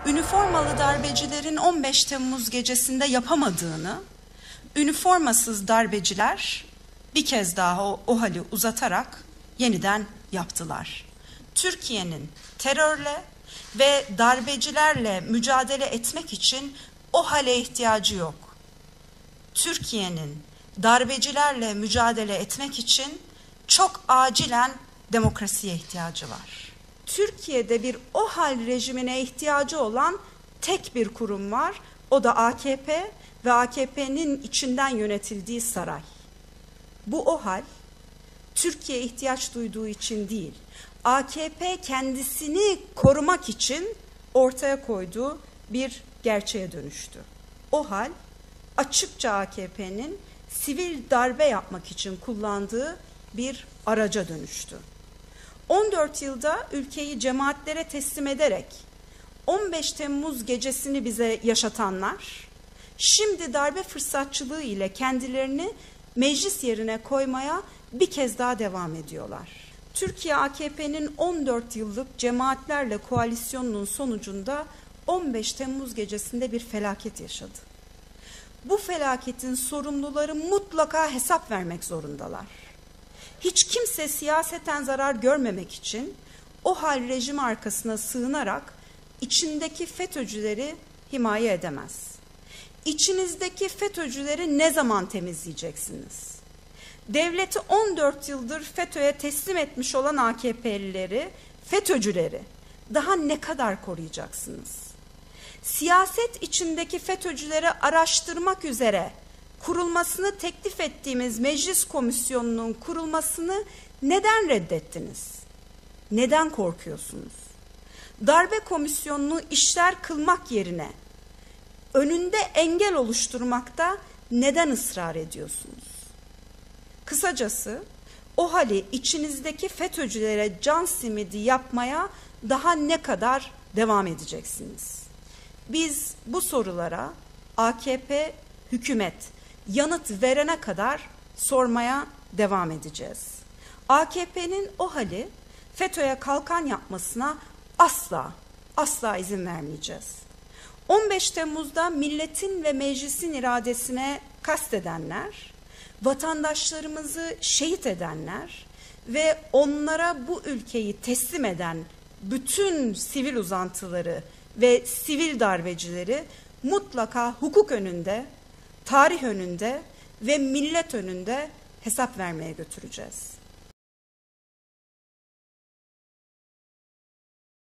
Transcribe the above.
üniformalı darbecilerin 15 Temmuz gecesinde yapamadığını, üniformasız darbeciler bir kez daha o hali uzatarak yeniden yaptılar. Türkiye'nin terörle ve darbecilerle mücadele etmek için o hale ihtiyacı yok. Türkiye'nin darbecilerle mücadele etmek için çok acilen demokrasiye ihtiyacı var. Türkiye'de bir OHAL rejimine ihtiyacı olan tek bir kurum var. O da AKP ve AKP'nin içinden yönetildiği saray. Bu OHAL Türkiye ihtiyaç duyduğu için değil, AKP kendisini korumak için ortaya koyduğu bir gerçeğe dönüştü. OHAL açıkça AKP'nin sivil darbe yapmak için kullandığı bir araca dönüştü. 14 yılda ülkeyi cemaatlere teslim ederek 15 Temmuz gecesini bize yaşatanlar, şimdi darbe fırsatçılığı ile kendilerini meclis yerine koymaya bir kez daha devam ediyorlar. Türkiye AKP'nin 14 yıllık cemaatlerle koalisyonunun sonucunda 15 Temmuz gecesinde bir felaket yaşadı. Bu felaketin sorumluları mutlaka hesap vermek zorundalar. Hiç kimse siyaseten zarar görmemek için OHAL rejimi arkasına sığınarak içindeki FETÖ'cüleri himaye edemez. İçinizdeki FETÖ'cüleri ne zaman temizleyeceksiniz? Devleti 14 yıldır FETÖ'ye teslim etmiş olan AKP'lileri, FETÖ'cüleri daha ne kadar koruyacaksınız? Siyaset içindeki FETÖ'cüleri araştırmak üzere kurulmasını teklif ettiğimiz meclis komisyonunun kurulmasını neden reddettiniz? Neden korkuyorsunuz? Darbe komisyonunu işler kılmak yerine önünde engel oluşturmakta neden ısrar ediyorsunuz? Kısacası OHAL'i içinizdeki FETÖ'cülere can simidi yapmaya daha ne kadar devam edeceksiniz? Biz bu sorulara AKP hükümet yanıt verene kadar sormaya devam edeceğiz. AKP'nin OHAL'i FETÖ'ye kalkan yapmasına asla izin vermeyeceğiz. 15 Temmuz'da milletin ve meclisin iradesine kastedenler, vatandaşlarımızı şehit edenler ve onlara bu ülkeyi teslim eden bütün sivil uzantıları ve sivil darbecileri mutlaka hukuk önünde, tarih önünde ve millet önünde hesap vermeye götüreceğiz.